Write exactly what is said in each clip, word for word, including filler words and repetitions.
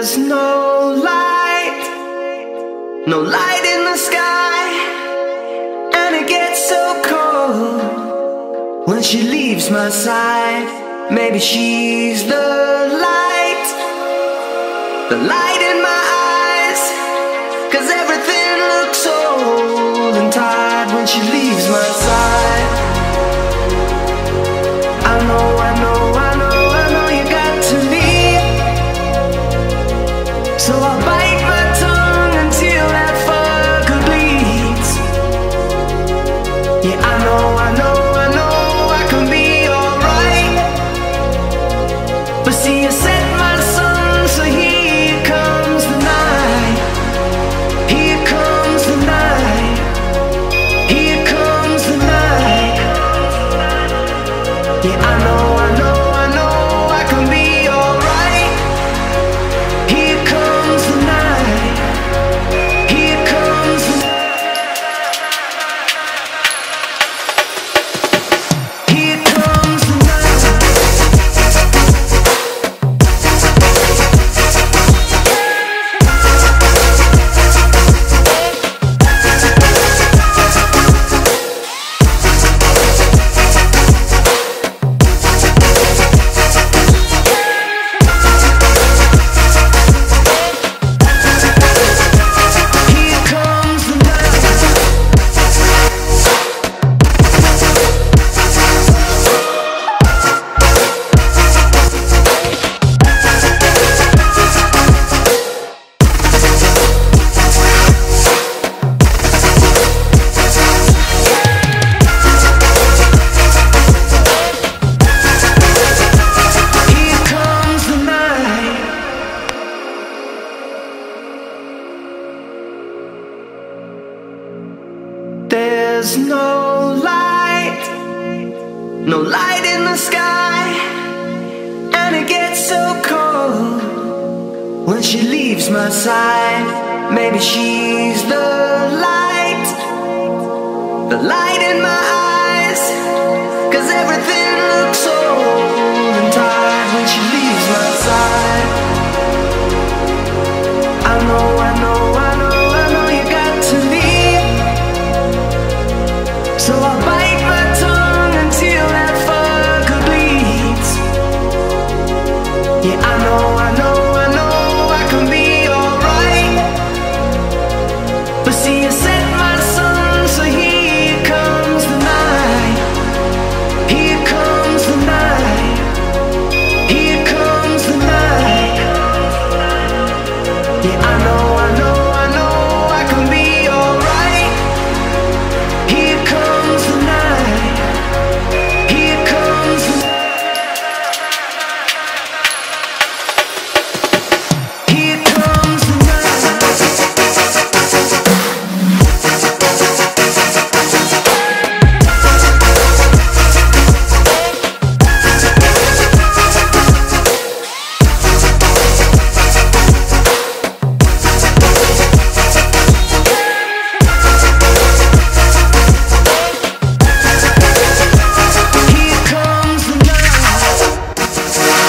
There's no light, no light in the sky, and it gets so cold when she leaves my side. Maybe she's the light, the light in my eyes, 'cause everything looks old and tired when she leaves my side. I know, I know, I know, I know you got to leave, so I'll bite my tongue until that fucker bleeds. Yeah, I know, I know, I know I can be alright, but see, you set my sun, so here comes the night. Here comes the night. Here comes the night. Yeah, I know, I know, I know I can be alright. Here comes the night. Here comes the Here comes the night. Here comes the night. Here comes the night. There's no light, no light in the sky, and it gets so cold when she leaves my side. Maybe she's the light, the light in my eyes, 'cause everything looks old and tired when she leaves my side. I know, I know, I know, I know you got to leave, so I'll bite my tongue until that fucker bleeds. Yeah, I know, I know, I know I can be alright, but see, you set my sun, so here comes the night. Here comes the night. Here comes the night. Yeah, I know, I know, I know I can be alright. Here comes the night. Here comes the Here comes the night. Here comes the night.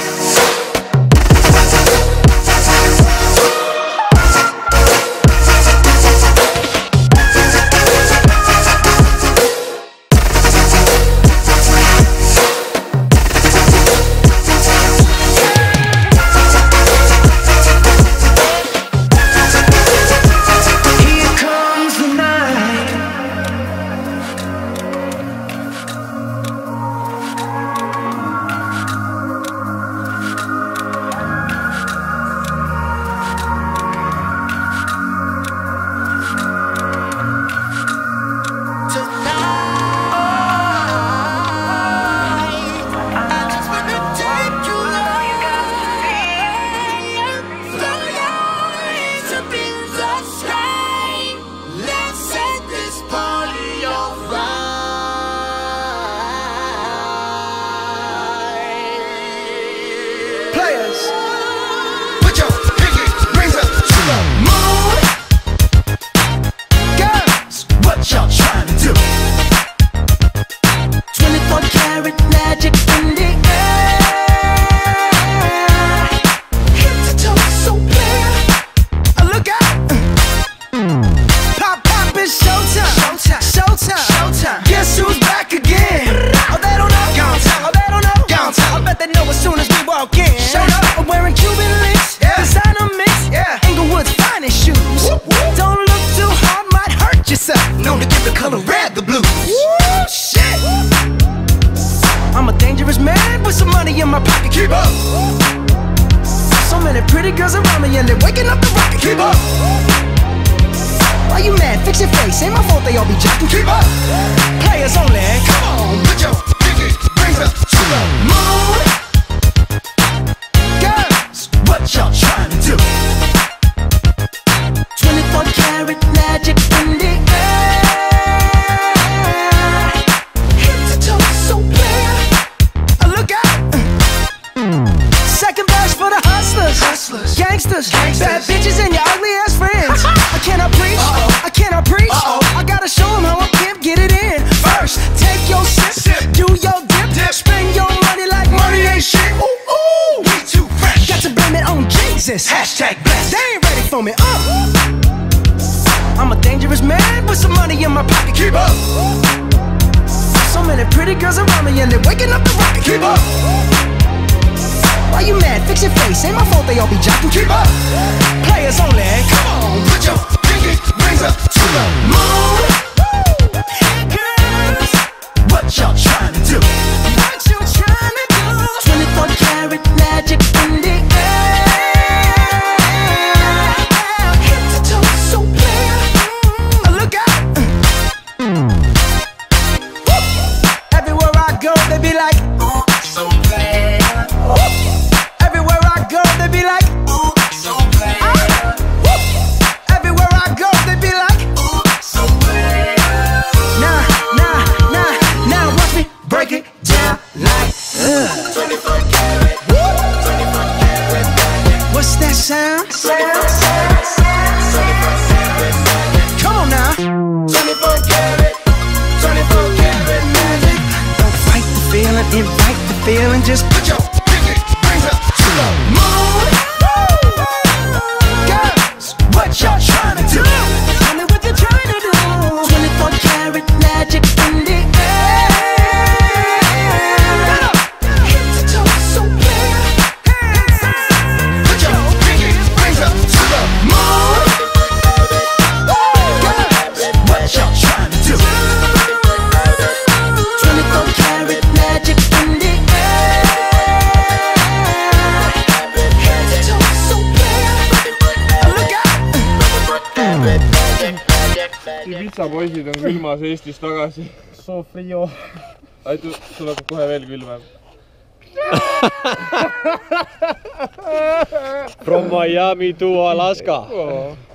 Here comes the night. Players, put your pinky rings up to the moon. Girls, what y'all trying to do? twenty-four karat magic in the air. Head to toe so clear. Showed up wearing Cuban links, Yeah. designer mix, Yeah. Inglewood's finest shoes. Whoop, whoop. Don't look too hard, might hurt yourself. Known to give the color red the blues. Woo, shit. I'm a dangerous man with some money in my pocket. Keep up, So many pretty girls around me and they're waking up the rocket. keep up, Why you mad? Fix your face. Ain't my fault they all be jocking. keep up. Players only. Come on, put your pinky rings up to the moon. Girls, what y'all trying to do? twenty-four karat magic in the air. Head to toe, so clear. Uh, Look out. Second verse for the hustlers, Hustlers. gangsters, Gangsters. bad bitches and your ugly ass friends. I cannot preach, Uh-oh. I cannot preach. Uh-oh. I gotta show them how I pimp get it in. First, take your sip, Sip. do your dip, Dip. spend your money like money ain't shit. Ooh, ooh, we too fresh. Got to blame it on Jesus. Hashtag blessed. They ain't ready for me. Uh. I'm a dangerous man with some money in my pocket. Keep up, So many pretty girls around me and they're waking up the rocket. keep up, Why you mad? Fix your face. Ain't my fault they all be jocking. keep up. Players only. Come on, put your pinky rings up to the moon. Girls, What y'all trying to do? what you trying to do? twenty-four karat magic in the air. Head to toe, so clear. Mm, Look out. Everywhere I go, they be like, ooh, So bad, everywhere I go, they be like, ooh, so bad, woo. Everywhere I go, they be like, ooh, so bad. nah, nah, nah, now watch me break it down like, ugh. twenty-four karat, twenty-four karat magic. What's that sound? twenty-four karat, twenty-four karat magic. Come on now. twenty-four karat, twenty-four karat magic. Don't fight the feeling, invite the feeling, just Put your pinky rings up to the moon. Girls, what y'all trying to do? tell me what you're trying to do. twenty-four karat magic in the air. Head to toe, so clear. Put your pinky rings up to the moon. Girls, what y'all trying to do? twenty-four karat magic in the air. Head to toe, so clear. Look out. Ibiza poisid on külmas Eestis tagasi. Sofio. Aitu, sul hakkab kohe veel külmem. From Miami to Alaska. Oh.